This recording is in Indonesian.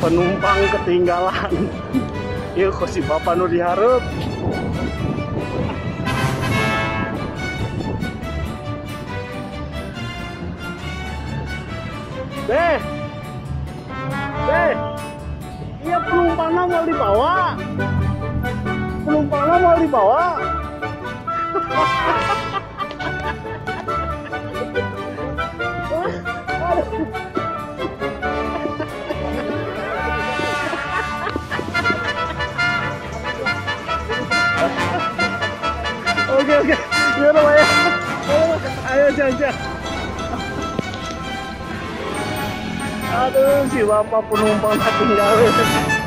penumpang ketinggalan. Yuk si bapak nu diharap. Deh, iya penumpangnya mau dibawa. Penumpangnya mau dibawa. Oke, gimana Pak ya? Ayo jangan. Aduh, si bapak penumpang tinggal.